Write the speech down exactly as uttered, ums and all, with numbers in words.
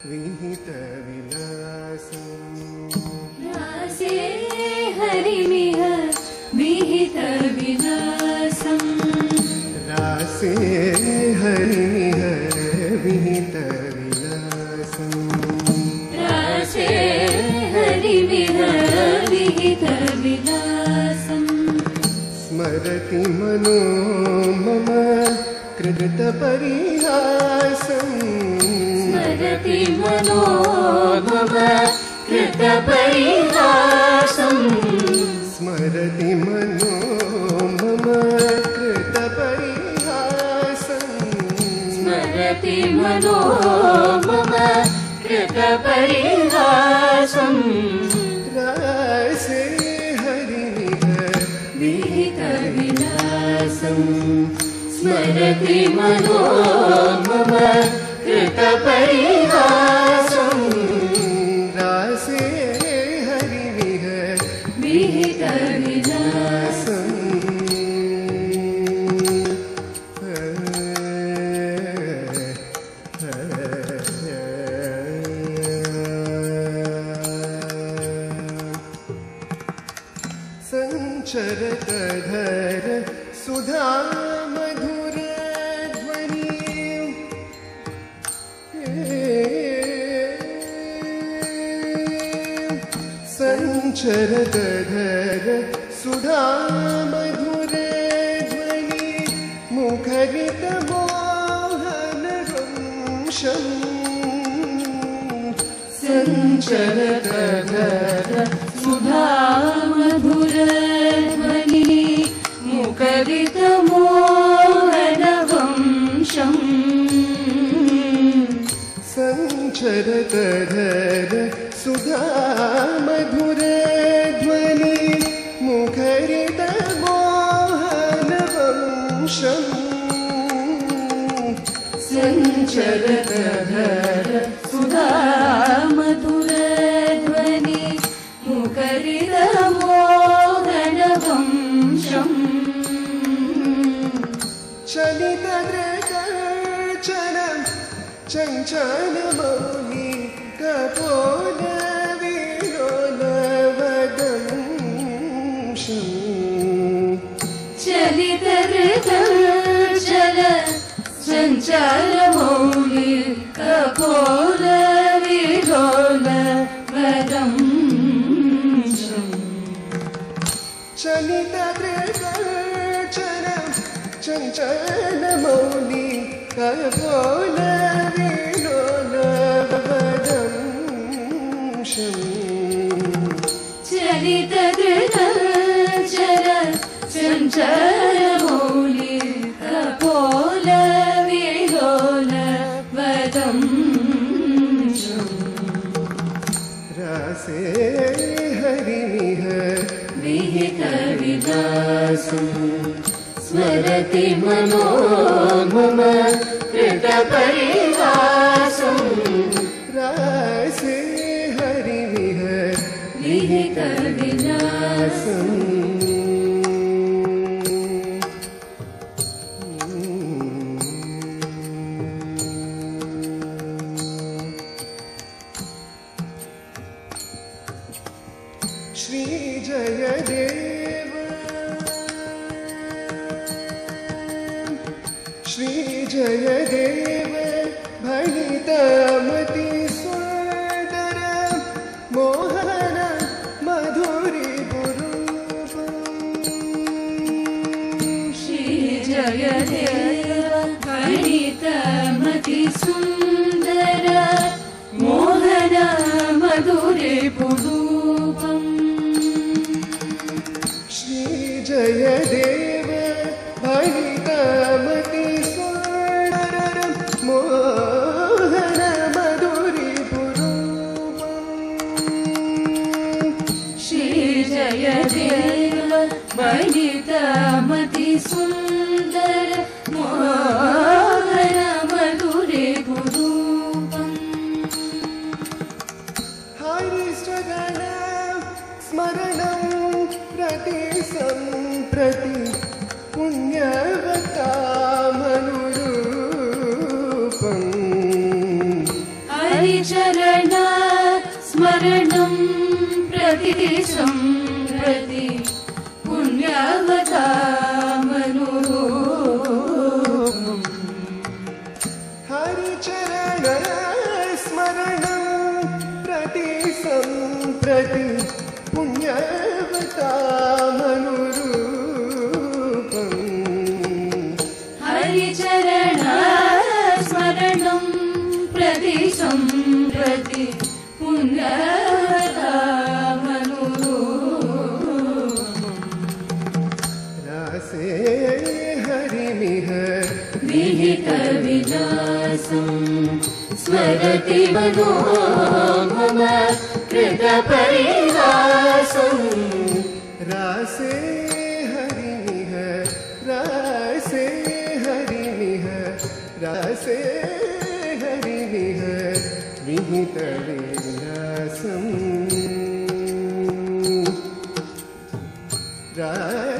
विहित विलासम् रासे हरिमिह विहित विलासम् रासे हरिमिह विहित विलासम् रासे हरिमिह विहित विलासम् स्मरति मनो मम कृत परिहासम् स्मरति मनो मम कृत परिहासम् स्मरति मनो मम कृत परिहासम् स्मरति मनो मम कृत परिहासम् रासे हरिमिह विहित विलासम् स्मरति मनो मम कृत परिहासम् रासे हरिमिह विहित विलासम् संचरत धर सुधा मधुर ध्वनि संचरत धर सुधा मधुर ध्वनि मुखरित मोहन वंशम् संचरत धर सुधा मधुर ध्वनि मुखरित मोहन वंशम् संचरत धर सुधा मधुर ध्वनि मुखरित मोहन वंशम् संचरत धर सुधा मधुर ध्वनि मुखरित मोहन वंशम् चलित दृगर्चनं चञ्चल मौनि कपोल विलोल वदंशम् चलित हृदयचल चञ्चल मौलि कपोल विलोल वदंशम् चलित दृगर्चनं चञ्चल मौनि कपोल विलोल वदंशम् चलित हृदयचल चञ्चल मौलि कपोल विलोल वदंशम् रासे हरिमिह विहित विलासम् स्मरति मनो मम कृत परिहासम् रासे हरिमिह विहित विलासम् श्री जयदेव श्री जयदेव भणितमति सुन्दर मोहन मधुरि श्री जयदेव भणितमति सुन्दर मोहन मधुरे पुरूपम् श्री जयदेव भणितमति सुन्दर मोहन मधुरि श्री जयदेव भणितमति सुन्दर मोहन मधुरे पुरूपम् हरिष्ठगण स्मरणं प्रति सम्प्रति पुण्यवतामनुरूपम् हरिचरण स्मरणं प्रति सम्प्रति पुण्यवतामनुरूपम् हरिचरण स्मरणं प्रति सम्प्रति पुण्यवतामनुरूपम् हरिचरण स्मरणं प्रति सम्प्रति पुण्यवतामनुरूपम् रासे हरिमिह विहितविलासं स्मरति मनो मम कृतपरिहासं रासे हरिमिह रासे हरिमिह रासे हरिमिह विहितविलासम् रा